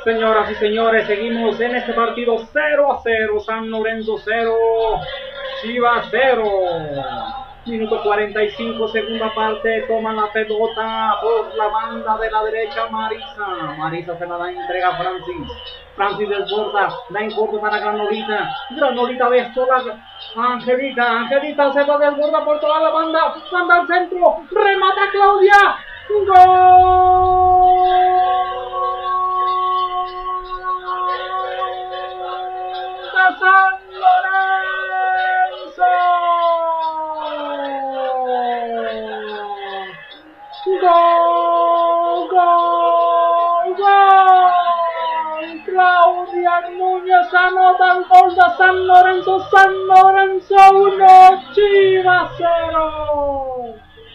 Señoras y señores, seguimos en este partido 0-0, San Lorenzo 0, Chivas 0. Minuto 45, segunda parte, toma la pelota por la banda de la derecha Marisa. Marisa se la da, entrega a Francis. Francis desborda, da en corto para Granolita. Granolita ve sola Angelita. Angelita se va desborda por toda la banda. Manda al centro, remata Claudia. ¡Gol! San Lorenzo. Gol, gol, gol. Claudia Núñez anota el gol de San Lorenzo. San Lorenzo 1, Chivas 0.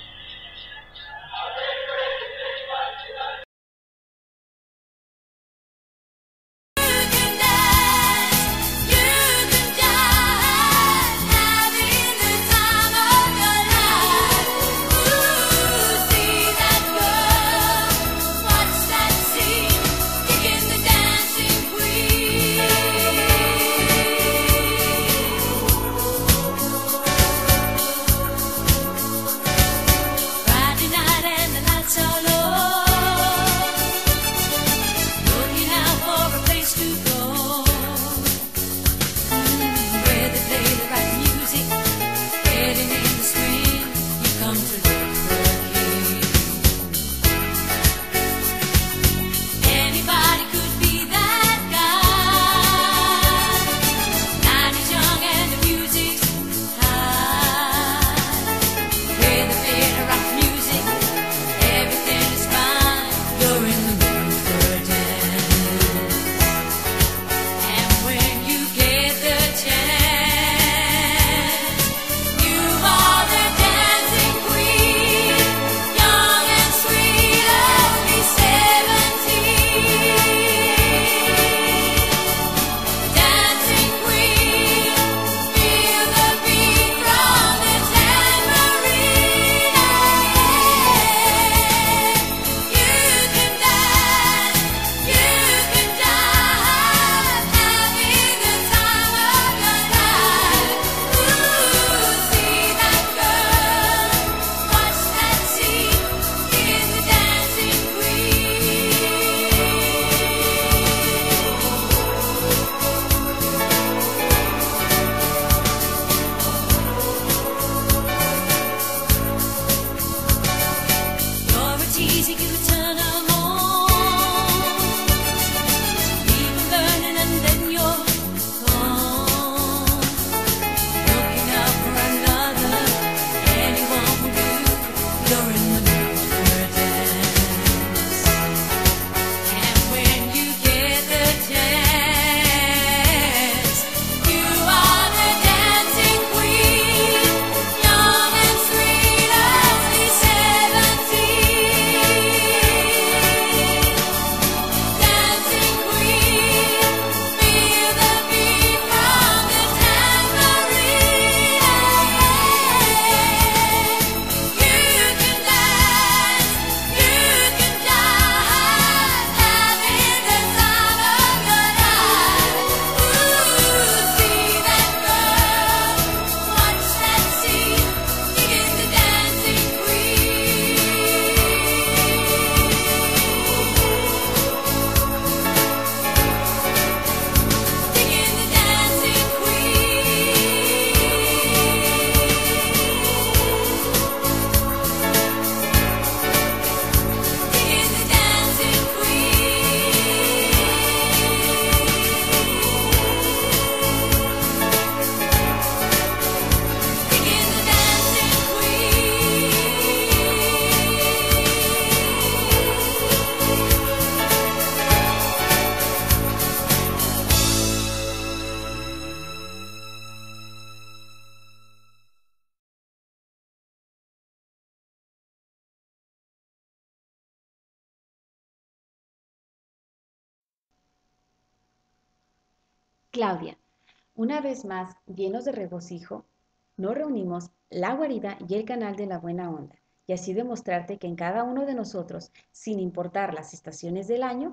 Claudia, una vez más, llenos de regocijo, nos reunimos la guarida y el canal de la buena onda, y así demostrarte que en cada uno de nosotros, sin importar las estaciones del año,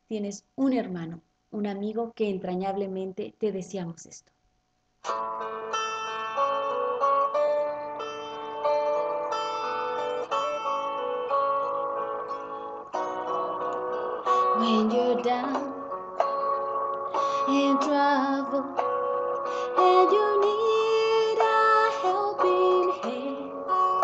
tienes un hermano, un amigo que entrañablemente te deseamos esto. When you're down in trouble and you need a helping hand,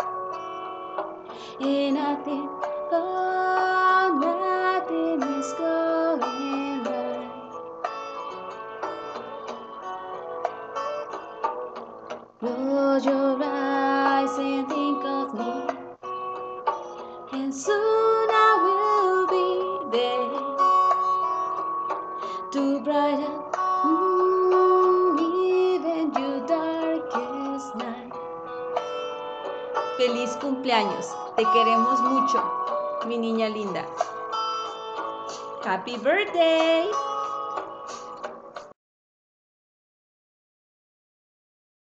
and I think, oh, nothing is going right. Close your eyes and think of me, and soon I will be there to brighten even your darkest night. Feliz cumpleaños, te queremos mucho, mi niña linda. Happy birthday!